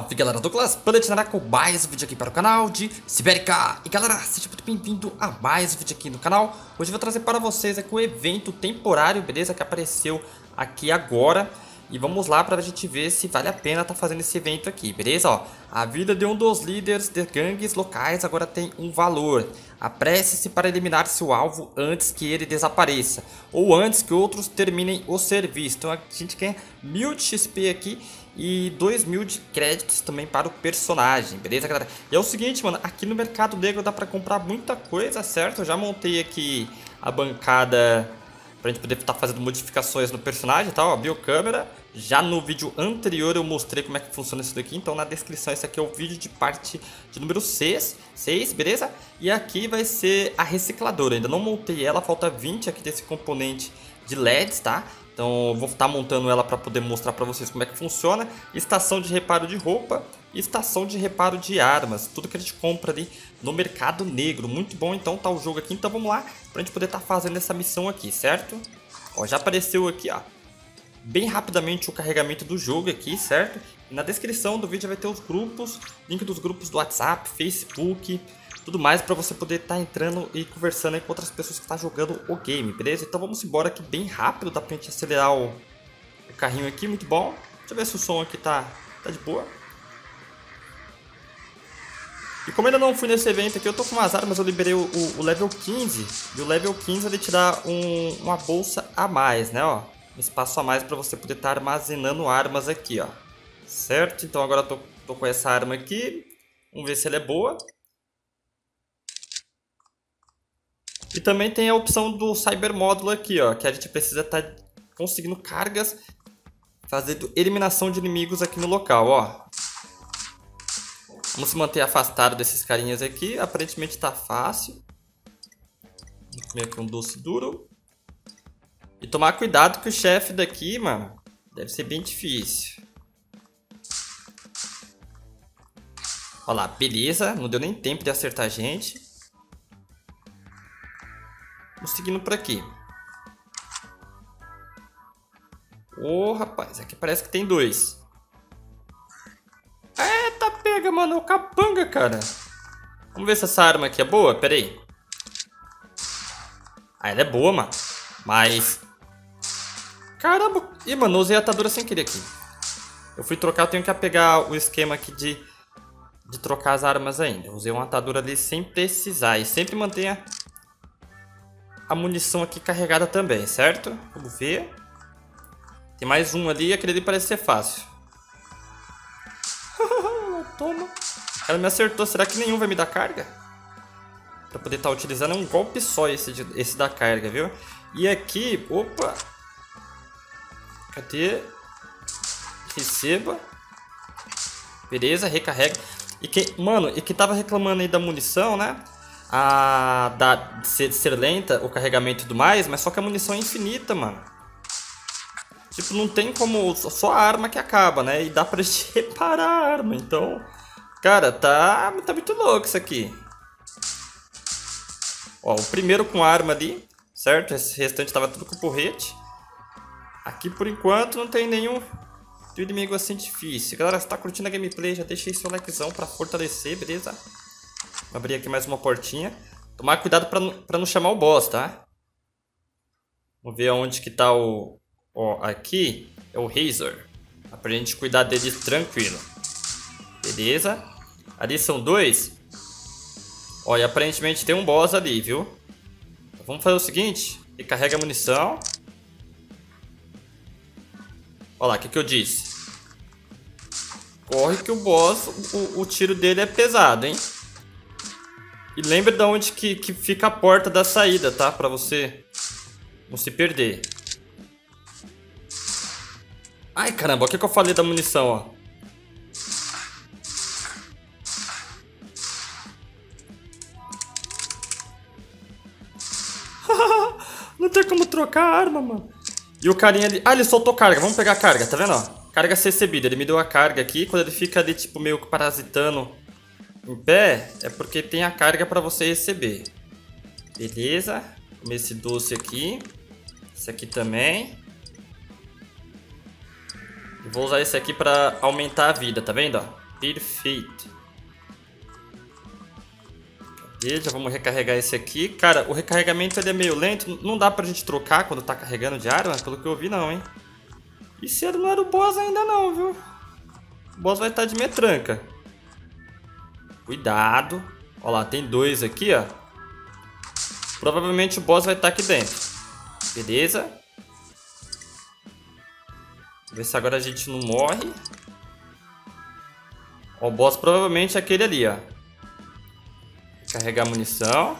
Salve galera, Douglas Platinará com mais um vídeo aqui para o canal de Sibérica. E galera, seja muito bem-vindo a mais um vídeo aqui no canal. Hoje eu vou trazer para vocês aqui o evento temporário, beleza? Que apareceu aqui agora. E vamos lá para a gente ver se vale a pena estar fazendo esse evento aqui, beleza? Ó, a vida de um dos líderes de gangues locais agora tem um valor. Apresse-se para eliminar seu alvo antes que ele desapareça, ou antes que outros terminem o serviço. Então a gente quer 1000 de XP aqui e 2000 de créditos também para o personagem, beleza galera? E é o seguinte, mano, aqui no Mercado Negro dá para comprar muita coisa, certo? Eu já montei aqui a bancada pra gente poder estar fazendo modificações no personagem, tá? Ó, biocâmera. Já no vídeo anterior eu mostrei como é que funciona isso daqui. Então na descrição esse aqui é o vídeo de parte de número 6, beleza? E aqui vai ser a recicladora. Ainda não montei ela, falta 20 aqui desse componente de LEDs, tá? Então eu vou estar montando ela para poder mostrar para vocês como é que funciona. Estação de reparo de roupa e estação de reparo de armas. Tudo que a gente compra ali no Mercado Negro. Muito bom então tá o jogo aqui. Então vamos lá para a gente poder estar fazendo essa missão aqui, certo? Ó, já apareceu aqui, ó, bem rapidamente o carregamento do jogo aqui, certo? E na descrição do vídeo vai ter os grupos, link dos grupos do WhatsApp, Facebook, tudo mais para você poder estar entrando e conversando aí com outras pessoas que estão jogando o game, beleza? Então vamos embora aqui bem rápido, dá pra gente acelerar o carrinho aqui, muito bom. Deixa eu ver se o som aqui tá de boa. E como ainda não fui nesse evento aqui, eu tô com umas armas, eu liberei o level 15. E o level 15 ele te dá uma bolsa a mais, né, ó. Um espaço a mais para você poder estar armazenando armas aqui, ó. Certo? Então agora eu tô com essa arma aqui. Vamos ver se ela é boa. E também tem a opção do Cyber Módulo aqui, ó. Que a gente precisa estar conseguindo cargas, fazendo eliminação de inimigos aqui no local, ó. Vamos se manter afastado desses carinhas aqui. Aparentemente tá fácil. Vou comer aqui um doce duro. E tomar cuidado que o chefe daqui, mano, deve ser bem difícil. Olha lá, beleza. Não deu nem tempo de acertar a gente. Vamos seguindo por aqui. Ô, rapaz, aqui parece que tem dois. Eita, pega, mano, é o capanga, cara. Vamos ver se essa arma aqui é boa, pera aí. Ah, ela é boa, mano. Mas... caramba! Ih, mano, eu usei a atadura sem querer aqui. Eu fui trocar, eu tenho que pegar o esquema aqui de trocar as armas ainda. Eu usei uma atadura ali sem precisar. E sempre mantenha a munição aqui carregada também, certo? Vamos ver. Tem mais um ali, aquele ali parece ser fácil. Toma. Ela me acertou, será que nenhum vai me dar carga? Pra poder estar utilizando, é um golpe só esse da carga, viu? E aqui, opa. Cadê? Receba. Beleza, recarrega. E que, mano, e que tava reclamando aí da munição, né? De ser lenta o carregamento e tudo mais, mas só que a munição é infinita, mano. Tipo, não tem como, só a arma que acaba, né? E dá pra gente reparar a arma, então... cara, tá muito louco isso aqui. Ó, o primeiro com arma ali, certo? Esse restante tava tudo com porrete. Aqui, por enquanto, não tem nenhum inimigo assim difícil. Galera, se tá curtindo a gameplay, já deixei seu likezão pra fortalecer, beleza? Vou abrir aqui mais uma portinha. Tomar cuidado pra não chamar o boss, tá? Vamos ver onde que tá o... ó, aqui é o Razor. Dá pra gente cuidar dele tranquilo. Beleza? Ali são dois. Ó, e aparentemente tem um boss ali, viu? Então, vamos fazer o seguinte. Recarrega a munição. Olha lá, o que eu disse? Corre que o boss, o tiro dele é pesado, hein? E lembre de onde que fica a porta da saída, tá? Pra você não se perder. Ai, caramba, o que eu falei da munição, ó? Não tem como trocar a arma, mano. E o carinha ali... ah, ele soltou carga. Vamos pegar a carga, tá vendo, ó? Carga recebida. Ele me deu a carga aqui. Quando ele fica ali, tipo, meio que parasitando em pé, é porque tem a carga pra você receber. Beleza. Comer esse doce aqui. Esse aqui também. E vou usar esse aqui pra aumentar a vida, tá vendo, ó? Perfeito. Cadê? Já vamos recarregar esse aqui. Cara, o recarregamento ele é meio lento. Não dá pra gente trocar quando tá carregando de arma, pelo que eu vi não, hein. E cedo não era o boss ainda não, viu. O boss vai estar de metranca. Cuidado. Ó lá, tem dois aqui, ó. Provavelmente o boss vai estar aqui dentro. Beleza. Ver se agora a gente não morre. Ó, o boss provavelmente é aquele ali, ó. Carregar munição.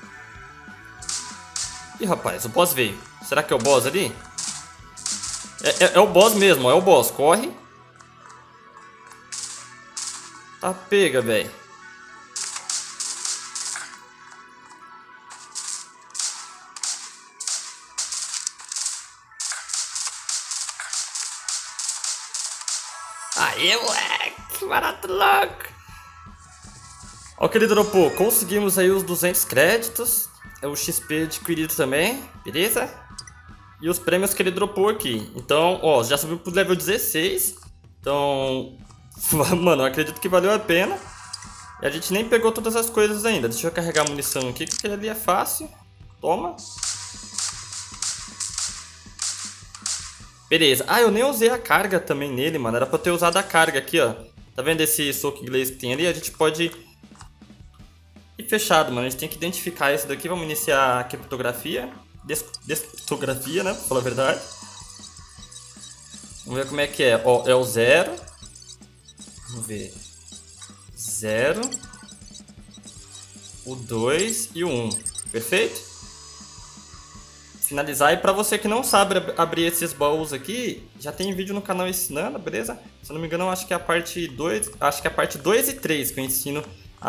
Ih, rapaz, o boss veio. Será que é o boss ali? É o boss mesmo, ó, é o boss. Corre. Tá pega, velho. Aê, moleque. Barato louco. Olha o que ele dropou. Conseguimos aí os 200 créditos. É o XP adquirido também. Beleza? E os prêmios que ele dropou aqui. Então, ó, já subiu pro level 16. Então, mano, eu acredito que valeu a pena. E a gente nem pegou todas as coisas ainda. Deixa eu carregar a munição aqui, que aquele ali é fácil. Toma. Beleza. Ah, eu nem usei a carga também nele, mano. Era pra eu ter usado a carga aqui, ó. Tá vendo esse soco inglês que tem ali? A gente pode... E fechado, mano. A gente tem que identificar esse daqui. Vamos iniciar a criptografia. Descriptografia, né? Pra falar a verdade. Vamos ver como é que é. Ó, é o 0. Vamos ver. 0. O 2 e o 1. Perfeito? Finalizar. E pra você que não sabe abrir esses baús aqui, já tem vídeo no canal ensinando, beleza? Se eu não me engano, eu acho que é a parte 2. Acho que é a parte 2 e 3 que eu ensino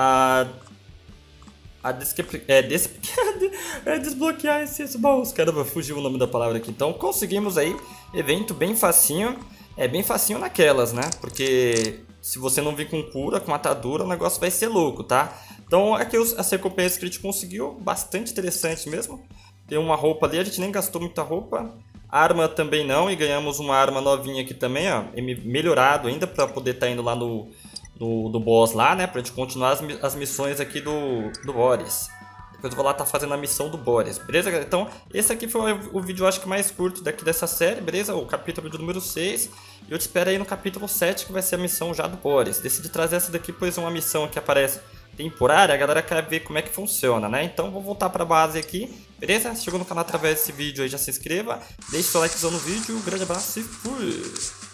desbloquear esses baús. Caramba, fugiu o nome da palavra aqui. Então conseguimos aí, evento bem facinho. É bem facinho naquelas, né? Porque se você não vir com cura, com atadura, o negócio vai ser louco, tá? Então aqui as recompensas que a gente conseguiu, bastante interessante mesmo. Tem uma roupa ali, a gente nem gastou muita roupa. Arma também não, e ganhamos uma arma novinha aqui também, ó. Melhorado ainda, pra poder estar indo lá no boss lá, né? Pra gente continuar as missões aqui do Boris. Depois eu vou lá estar fazendo a missão do Boris, beleza? Então, esse aqui foi o vídeo, acho que mais curto dessa série, beleza? O capítulo número 6. E eu te espero aí no capítulo 7, que vai ser a missão já do Boris. Decidi trazer essa daqui, pois é uma missão que aparece temporária, a galera quer ver como é que funciona, né? Então vou voltar pra base aqui, beleza? Se chegou no canal através desse vídeo aí, já se inscreva, deixe seu likezão no vídeo, um grande abraço e fui!